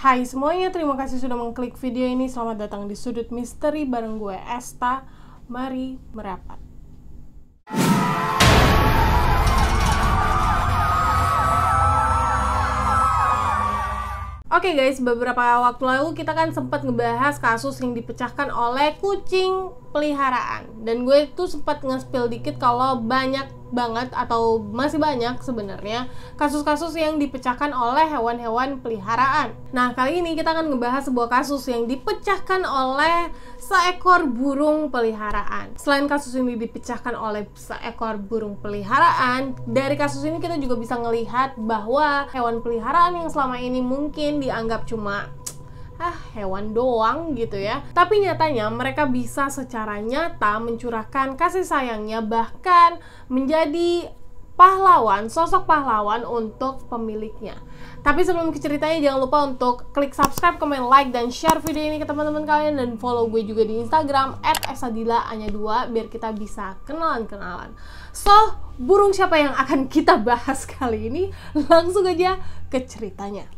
Hai semuanya, terima kasih sudah mengklik video ini. Selamat datang di Sudut Misteri bareng gue Esta. Mari merapat. Oke guys, beberapa waktu lalu kita kan sempat ngebahas kasus yang dipecahkan oleh kucing peliharaan. Dan gue tuh sempat nge-spill dikit kalau banyak banget atau masih banyak sebenarnya kasus-kasus yang dipecahkan oleh hewan-hewan peliharaan. Nah, kali ini kita akan ngebahas sebuah kasus yang dipecahkan oleh seekor burung peliharaan. Selain kasus ini dipecahkan oleh seekor burung peliharaan, dari kasus ini kita juga bisa ngelihat bahwa hewan peliharaan yang selama ini mungkin dianggap cuma hewan doang gitu ya, tapi nyatanya mereka bisa secara nyata mencurahkan kasih sayangnya, bahkan menjadi pahlawan, sosok pahlawan untuk pemiliknya. Tapi sebelum ke ceritanya, jangan lupa untuk klik subscribe, komen, like, dan share video ini ke teman-teman kalian, dan follow gue juga di Instagram @esadila_2 biar kita bisa kenalan-kenalan. So, burung siapa yang akan kita bahas kali ini? Langsung aja ke ceritanya.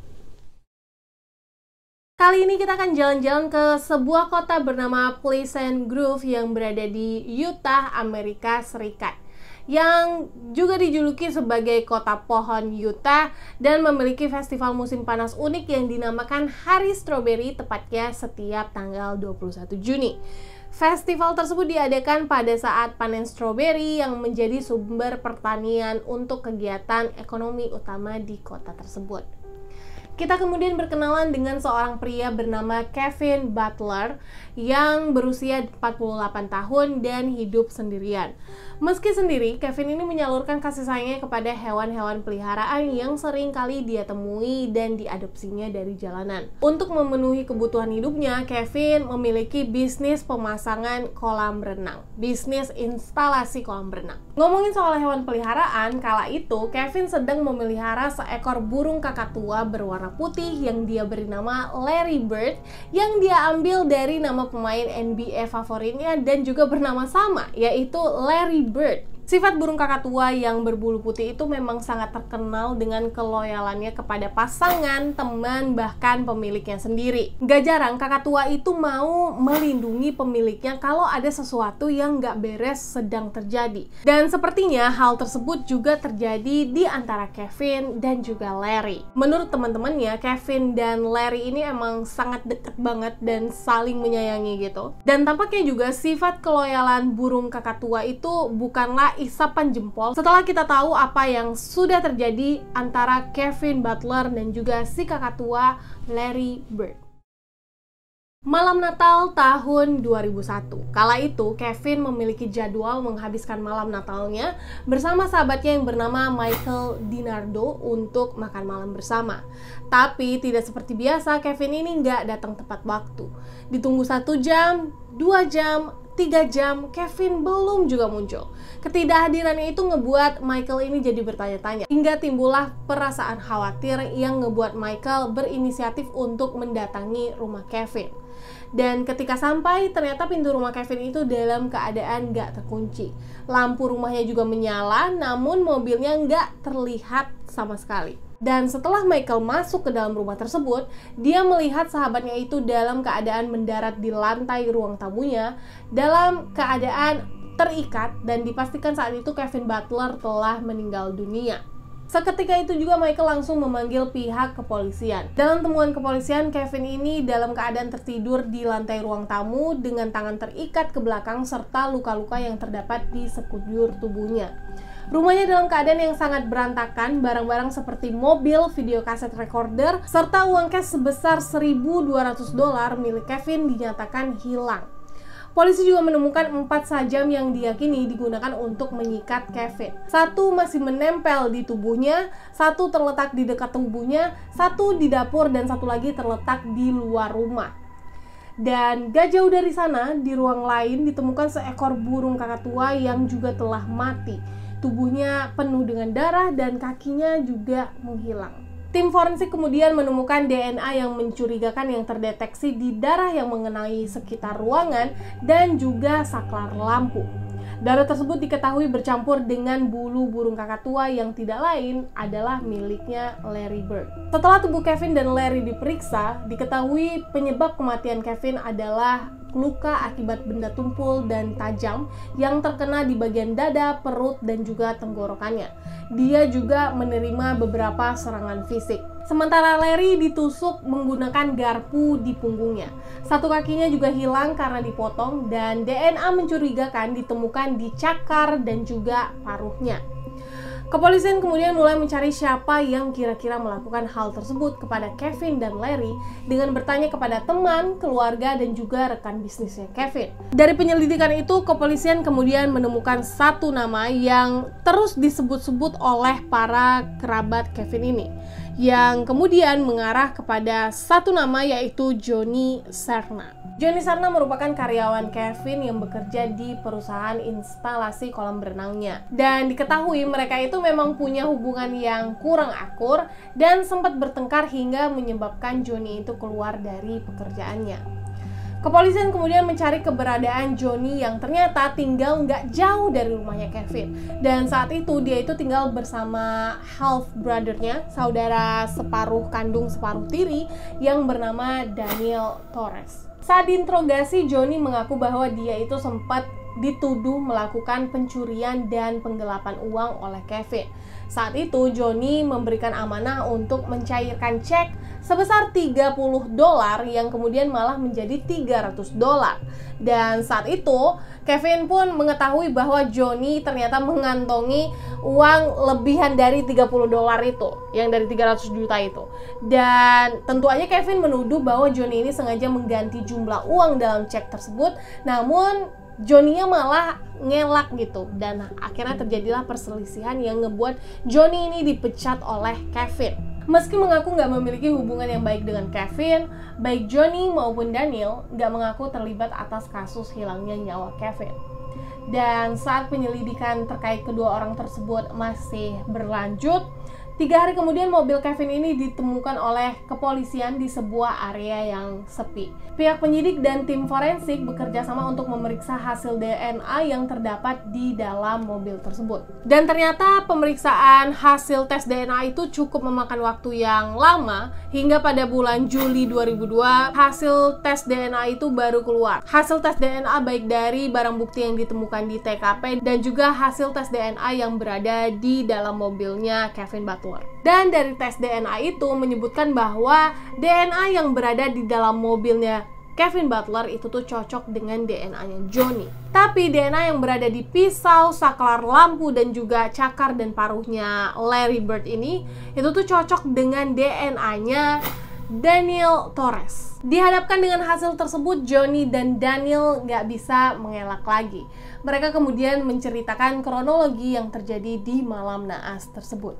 Kali ini kita akan jalan-jalan ke sebuah kota bernama Pleasant Grove yang berada di Utah, Amerika Serikat, yang juga dijuluki sebagai kota pohon Utah dan memiliki festival musim panas unik yang dinamakan Hari Strawberry, tepatnya setiap tanggal 21 Juni. Festival tersebut diadakan pada saat panen stroberi yang menjadi sumber pertanian untuk kegiatan ekonomi utama di kota tersebut. Kita kemudian berkenalan dengan seorang pria bernama Kevin Butler yang berusia 48 tahun dan hidup sendirian. Meski sendiri, Kevin ini menyalurkan kasih sayangnya kepada hewan-hewan peliharaan yang sering kali dia temui dan diadopsinya dari jalanan. Untuk memenuhi kebutuhan hidupnya, Kevin memiliki bisnis pemasangan kolam renang, bisnis instalasi kolam renang. Ngomongin soal hewan peliharaan, kala itu Kevin sedang memelihara seekor burung kakatua berwarna putih yang dia beri nama Larry Bird, yang dia ambil dari nama pemain NBA favoritnya dan juga bernama sama, yaitu Larry Bird. Sifat burung kakatua yang berbulu putih itu memang sangat terkenal dengan keloyalannya kepada pasangan, teman, bahkan pemiliknya sendiri. Gak jarang kakatua itu mau melindungi pemiliknya kalau ada sesuatu yang gak beres sedang terjadi. Dan sepertinya hal tersebut juga terjadi di antara Kevin dan juga Larry. Menurut teman-temannya, Kevin dan Larry ini emang sangat dekat banget dan saling menyayangi gitu. Dan tampaknya juga sifat keloyalan burung kakatua itu bukanlah isapan jempol setelah kita tahu apa yang sudah terjadi antara Kevin Butler dan juga si kakatua Larry Bird. Malam Natal tahun 2001. Kala itu, Kevin memiliki jadwal menghabiskan malam Natalnya bersama sahabatnya yang bernama Michael DiNardo untuk makan malam bersama. Tapi tidak seperti biasa, Kevin ini nggak datang tepat waktu. Ditunggu 1 jam, 2 jam, 3 jam, Kevin belum juga muncul. Ketidakhadirannya itu ngebuat Michael ini jadi bertanya-tanya, hingga timbullah perasaan khawatir yang ngebuat Michael berinisiatif untuk mendatangi rumah Kevin. Dan ketika sampai, ternyata pintu rumah Kevin itu dalam keadaan nggak terkunci. Lampu rumahnya juga menyala, namun mobilnya nggak terlihat sama sekali. Dan setelah Michael masuk ke dalam rumah tersebut, dia melihat sahabatnya itu dalam keadaan mendarat di lantai ruang tamunya, dalam keadaan terikat, dan dipastikan saat itu Kevin Butler telah meninggal dunia. Seketika itu juga Michael langsung memanggil pihak kepolisian. Dalam temuan kepolisian, Kevin ini dalam keadaan tertidur di lantai ruang tamu dengan tangan terikat ke belakang serta luka-luka yang terdapat di sekujur tubuhnya. Rumahnya dalam keadaan yang sangat berantakan, barang-barang seperti mobil, video kaset recorder, serta uang cash sebesar $1.200 milik Kevin dinyatakan hilang. Polisi juga menemukan 4 sajam yang diyakini digunakan untuk mengikat Kevin. 1 masih menempel di tubuhnya, 1 terletak di dekat tubuhnya, 1 di dapur, dan 1 lagi terletak di luar rumah. Dan gak jauh dari sana, di ruang lain ditemukan seekor burung kakatua yang juga telah mati. Tubuhnya penuh dengan darah dan kakinya juga menghilang. Tim forensik kemudian menemukan DNA yang mencurigakan yang terdeteksi di darah yang mengenai sekitar ruangan dan juga saklar lampu. Darah tersebut diketahui bercampur dengan bulu burung kakatua yang tidak lain adalah miliknya Larry Bird. Setelah tubuh Kevin dan Larry diperiksa, diketahui penyebab kematian Kevin adalah luka akibat benda tumpul dan tajam yang terkena di bagian dada, perut, dan juga tenggorokannya. Dia juga menerima beberapa serangan fisik. Sementara Larry ditusuk menggunakan garpu di punggungnya. Satu kakinya juga hilang karena dipotong dan DNA mencurigakan ditemukan di cakar dan juga paruhnya. Kepolisian kemudian mulai mencari siapa yang kira-kira melakukan hal tersebut kepada Kevin dan Larry dengan bertanya kepada teman, keluarga, dan juga rekan bisnisnya Kevin. Dari penyelidikan itu, kepolisian kemudian menemukan satu nama yang terus disebut-sebut oleh para kerabat Kevin ini, yang kemudian mengarah kepada satu nama, yaitu Johnny Serna. Johnny Serna merupakan karyawan Kevin yang bekerja di perusahaan instalasi kolam berenangnya. Dan diketahui mereka itu memang punya hubungan yang kurang akur dan sempat bertengkar hingga menyebabkan Johnny itu keluar dari pekerjaannya. Kepolisian kemudian mencari keberadaan Johnny yang ternyata tinggal nggak jauh dari rumahnya Kevin. Dan saat itu dia itu tinggal bersama half brother-nya, saudara separuh kandung separuh tiri yang bernama Daniel Torres. Saat diinterogasi, Johnny mengaku bahwa dia itu sempat dituduh melakukan pencurian dan penggelapan uang oleh Kevin. Saat itu, Johnny memberikan amanah untuk mencairkan cek sebesar $30 yang kemudian malah menjadi $300. Dan saat itu, Kevin pun mengetahui bahwa Johnny ternyata mengantongi uang lebihan dari $30 itu, yang dari 300 juta itu. Dan tentu aja Kevin menuduh bahwa Johnny ini sengaja mengganti jumlah uang dalam cek tersebut, namun Johnny-nya malah ngelak gitu, dan akhirnya terjadilah perselisihan yang ngebuat Johnny ini dipecat oleh Kevin. Meski mengaku nggak memiliki hubungan yang baik dengan Kevin, baik Johnny maupun Daniel nggak mengaku terlibat atas kasus hilangnya nyawa Kevin. Dan saat penyelidikan terkait kedua orang tersebut masih berlanjut, 3 hari kemudian mobil Kevin ini ditemukan oleh kepolisian di sebuah area yang sepi. Pihak penyidik dan tim forensik bekerja sama untuk memeriksa hasil DNA yang terdapat di dalam mobil tersebut. Dan ternyata pemeriksaan hasil tes DNA itu cukup memakan waktu yang lama, hingga pada bulan Juli 2002 hasil tes DNA itu baru keluar. Hasil tes DNA baik dari barang bukti yang ditemukan di TKP dan juga hasil tes DNA yang berada di dalam mobilnya Kevin Butler. Dan dari tes DNA itu menyebutkan bahwa DNA yang berada di dalam mobilnya Kevin Butler itu tuh cocok dengan DNA-nya Johnny. Tapi DNA yang berada di pisau, saklar lampu, dan juga cakar dan paruhnya Larry Bird ini itu tuh cocok dengan DNA-nya Daniel Torres. Dihadapkan dengan hasil tersebut, Johnny dan Daniel nggak bisa mengelak lagi. Mereka kemudian menceritakan kronologi yang terjadi di malam naas tersebut.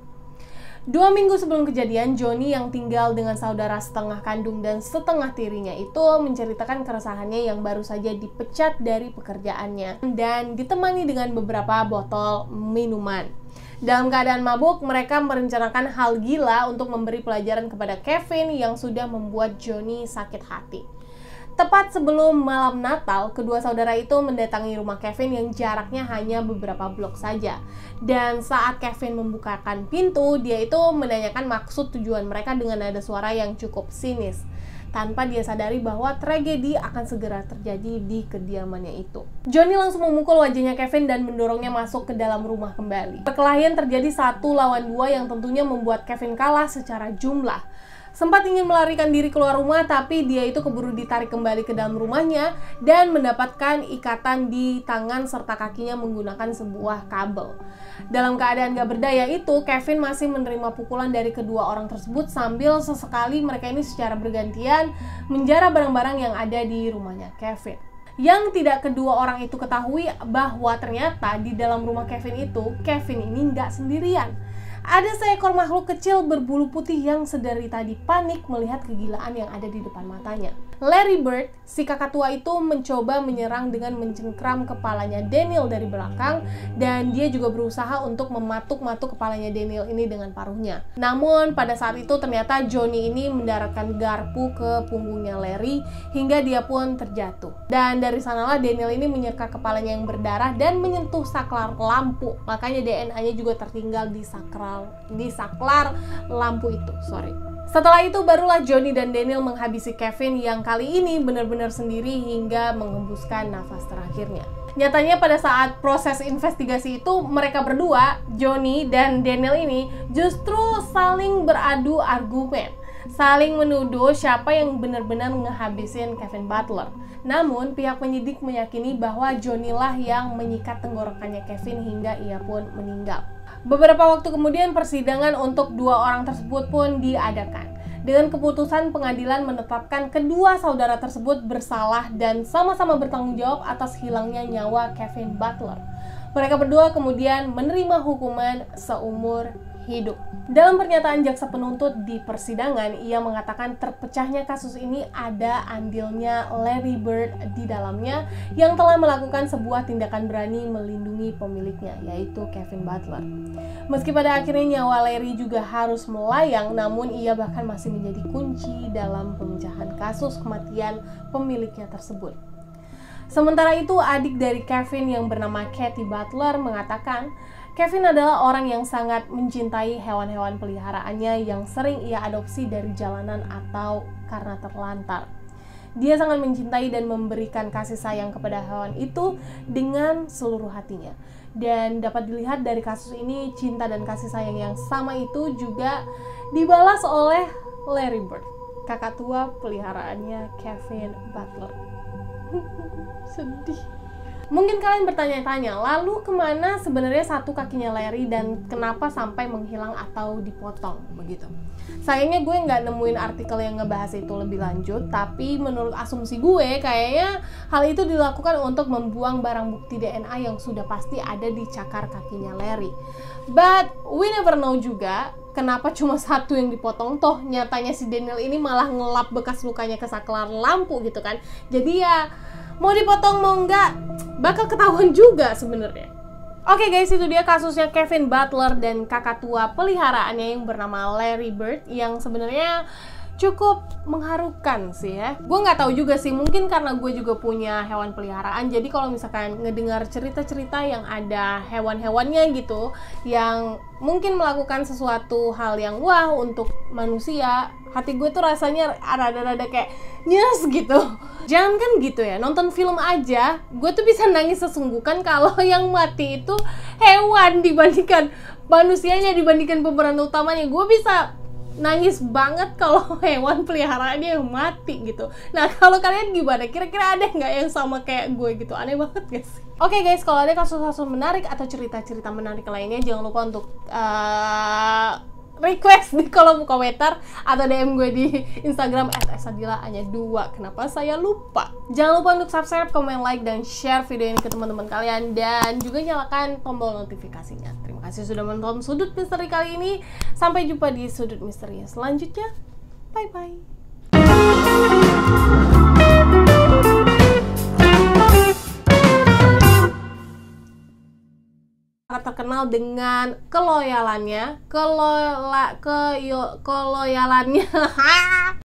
2 minggu sebelum kejadian, Johnny yang tinggal dengan saudara setengah kandung dan setengah tirinya itu menceritakan keresahannya yang baru saja dipecat dari pekerjaannya dan ditemani dengan beberapa botol minuman. Dalam keadaan mabuk, mereka merencanakan hal gila untuk memberi pelajaran kepada Kevin yang sudah membuat Johnny sakit hati. Tepat sebelum malam Natal, kedua saudara itu mendatangi rumah Kevin yang jaraknya hanya beberapa blok saja. Dan saat Kevin membukakan pintu, dia itu menanyakan maksud tujuan mereka dengan nada suara yang cukup sinis, tanpa dia sadari bahwa tragedi akan segera terjadi di kediamannya itu. Johnny langsung memukul wajahnya Kevin dan mendorongnya masuk ke dalam rumah kembali. Perkelahian terjadi 1 lawan 2 yang tentunya membuat Kevin kalah secara jumlah. Sempat ingin melarikan diri keluar rumah, tapi dia itu keburu ditarik kembali ke dalam rumahnya dan mendapatkan ikatan di tangan serta kakinya menggunakan sebuah kabel. Dalam keadaan gak berdaya itu, Kevin masih menerima pukulan dari kedua orang tersebut sambil sesekali mereka ini secara bergantian menjara barang-barang yang ada di rumahnya Kevin. Yang tidak kedua orang itu ketahui bahwa ternyata di dalam rumah Kevin itu, Kevin ini nggak sendirian. Ada seekor makhluk kecil berbulu putih yang sedari tadi panik melihat kegilaan yang ada di depan matanya. Larry Bird, si kakak tua itu mencoba menyerang dengan mencengkram kepalanya Daniel dari belakang, dan dia juga berusaha untuk mematuk-matuk kepalanya Daniel ini dengan paruhnya. Namun pada saat itu ternyata Johnny ini mendaratkan garpu ke punggungnya Larry hingga dia pun terjatuh. Dan dari sanalah Daniel ini menyeka kepalanya yang berdarah dan menyentuh saklar lampu. Makanya DNA-nya juga tertinggal di saklar lampu itu. Setelah itu barulah Johnny dan Daniel menghabisi Kevin yang kali ini benar-benar sendiri hingga menghembuskan nafas terakhirnya. Nyatanya pada saat proses investigasi itu mereka berdua, Johnny dan Daniel ini justru saling beradu argumen, saling menuduh siapa yang benar-benar ngehabisin Kevin Butler. Namun pihak penyidik meyakini bahwa Johnny lah yang menyikat tenggorokannya Kevin hingga ia pun meninggal. Beberapa waktu kemudian persidangan untuk dua orang tersebut pun diadakan. Dengan keputusan pengadilan menetapkan kedua saudara tersebut bersalah dan sama-sama bertanggung jawab atas hilangnya nyawa Kevin Butler. Mereka berdua kemudian menerima hukuman seumur hidup. Dalam pernyataan jaksa penuntut di persidangan, ia mengatakan terpecahnya kasus ini ada andilnya Larry Bird di dalamnya yang telah melakukan sebuah tindakan berani melindungi pemiliknya, yaitu Kevin Butler. Meski pada akhirnya nyawa Larry juga harus melayang, namun ia bahkan masih menjadi kunci dalam pemecahan kasus kematian pemiliknya tersebut. Sementara itu, adik dari Kevin yang bernama Katie Butler mengatakan, Kevin adalah orang yang sangat mencintai hewan-hewan peliharaannya yang sering ia adopsi dari jalanan atau karena terlantar. Dia sangat mencintai dan memberikan kasih sayang kepada hewan itu dengan seluruh hatinya. Dan dapat dilihat dari kasus ini, cinta dan kasih sayang yang sama itu juga dibalas oleh Larry Bird, kakak tua peliharaannya Kevin Butler. Sedih. Mungkin kalian bertanya-tanya, lalu kemana sebenarnya satu kakinya Larry dan kenapa sampai menghilang atau dipotong begitu? Sayangnya gue nggak nemuin artikel yang ngebahas itu lebih lanjut, tapi menurut asumsi gue kayaknya hal itu dilakukan untuk membuang barang bukti DNA yang sudah pasti ada di cakar kakinya Larry. But we never know juga kenapa cuma satu yang dipotong, toh nyatanya si Daniel ini malah ngelap bekas lukanya ke saklar lampu gitu kan. Jadi ya mau dipotong mau enggak bakal ketahuan juga sebenarnya. Oke guys, itu dia kasusnya Kevin Butler dan kakak tua peliharaannya yang bernama Larry Bird yang sebenarnya cukup mengharukan sih ya. Gue nggak tahu juga sih, mungkin karena gue juga punya hewan peliharaan, jadi kalau misalkan ngedengar cerita-cerita yang ada hewan-hewannya gitu yang mungkin melakukan sesuatu hal yang wah untuk manusia, hati gue tuh rasanya rada-rada kayak nyes gitu. Jangan kan gitu ya, nonton film aja gue tuh bisa nangis sesungguhkan kalau yang mati itu hewan dibandingkan manusianya, dibandingkan pemeran utamanya. Gue bisa nangis banget kalau hewan peliharaannya yang mati gitu. Nah, kalau kalian gimana? Kira-kira ada nggak yang sama kayak gue gitu? Aneh banget guys. Oke guys, kalau ada kasus-kasus menarik atau cerita-cerita menarik lainnya, jangan lupa untuk request di kolom komentar atau DM gue di Instagram @esadila_2. Kenapa saya lupa? Jangan lupa untuk subscribe, komen, like, dan share video ini ke teman-teman kalian, dan juga nyalakan tombol notifikasinya. Terima kasih sudah menonton Sudut Misteri kali ini. Sampai jumpa di Sudut Misteri selanjutnya. Bye-bye. Terkenal dengan keloyalannya